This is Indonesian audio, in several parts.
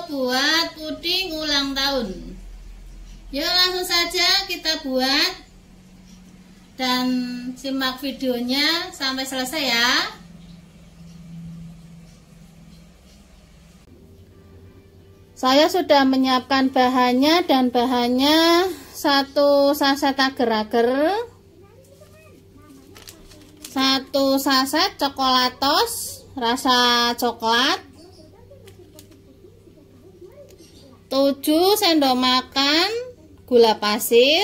buat puding ulang tahun. Yuk langsung saja kita buat dan simak videonya sampai selesai ya. Saya sudah menyiapkan bahannya, dan bahannya 1 saset agar-agar, 1 saset coklatos rasa coklat, 7 sendok makan gula pasir,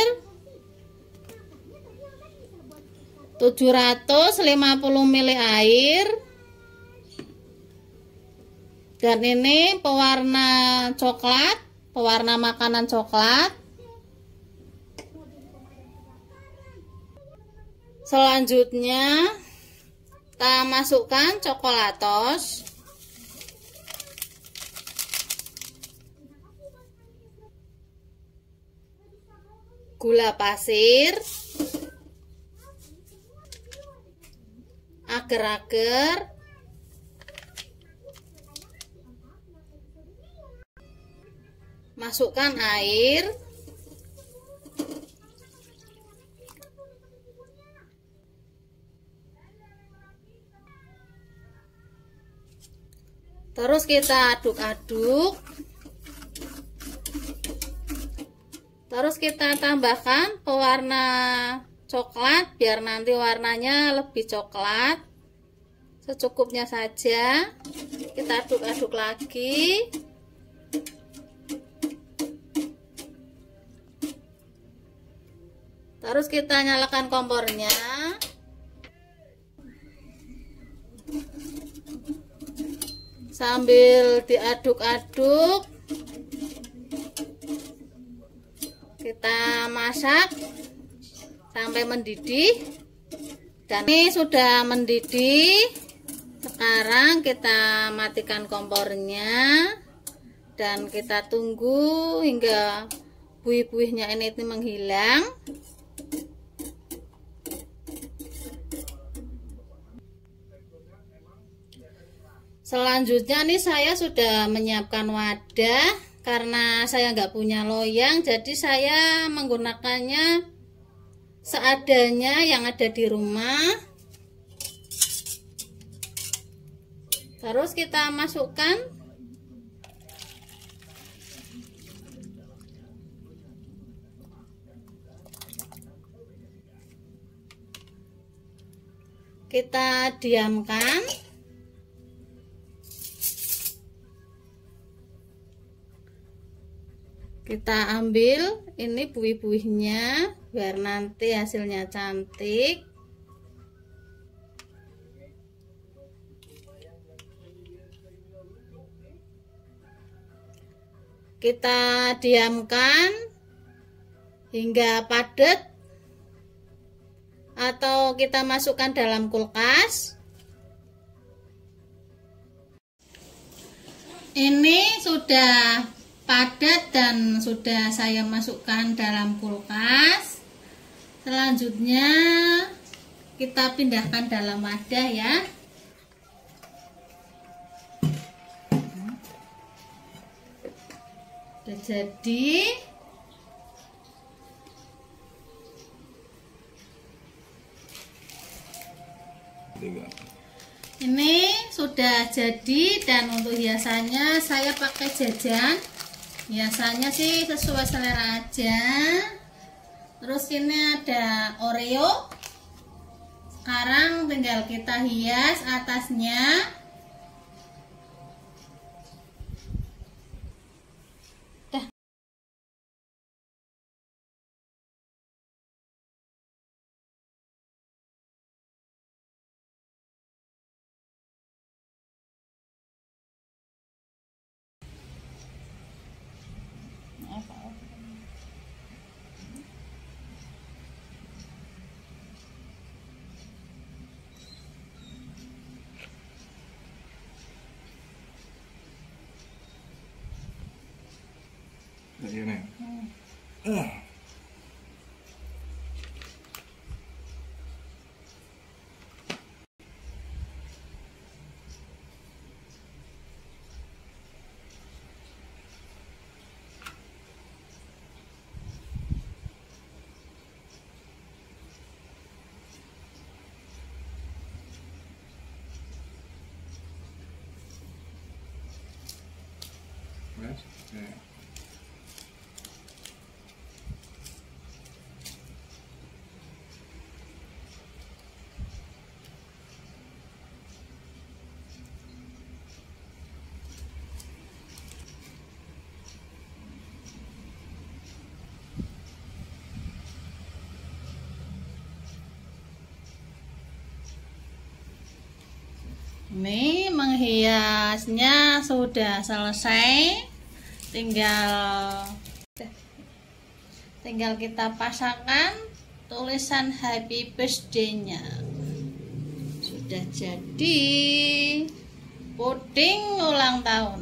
750 ml air, dan ini pewarna coklat, pewarna makanan coklat. Selanjutnya kita masukkan coklatos, gula pasir, agar-agar, masukkan air, terus kita aduk-aduk, terus kita tambahkan pewarna coklat biar nanti warnanya lebih coklat. Secukupnya saja, kita aduk-aduk lagi. Terus kita nyalakan kompornya. Sambil diaduk-aduk, kita masak sampai mendidih. Dan ini sudah mendidih. Sekarang kita matikan kompornya dan kita tunggu hingga buih-buihnya ini menghilang. Selanjutnya nih saya sudah menyiapkan wadah. Karena saya nggak punya loyang, jadi saya menggunakannya seadanya yang ada di rumah. Terus kita masukkan kita diamkan. Kita ambil ini buih-buihnya biar nanti hasilnya cantik. Kita diamkan hingga padat atau kita masukkan dalam kulkas. Ini sudah padat dan sudah saya masukkan dalam kulkas. Selanjutnya kita pindahkan dalam wadah ya. Sudah jadi. Ini sudah jadi, dan untuk hiasannya saya pakai jajan. Biasanya sih sesuai selera aja. Terus ini ada Oreo. Sekarang tinggal kita hias atasnya. Iya nih. Mas. Nah. Ini menghiasnya sudah selesai, tinggal kita pasangkan tulisan happy birthday-nya. Sudah jadi puding ulang tahun.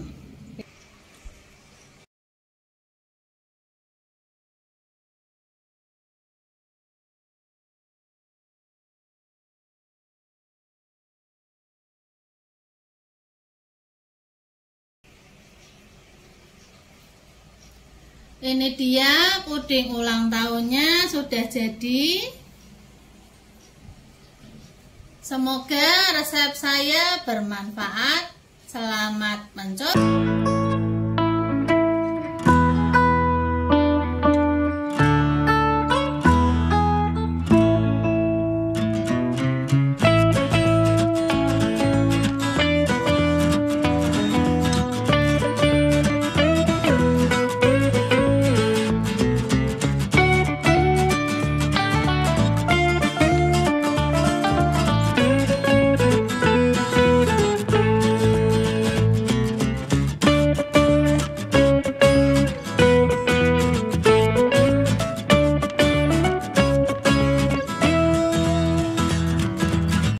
Ini dia puding ulang tahunnya sudah jadi. Semoga resep saya bermanfaat. Selamat mencoba.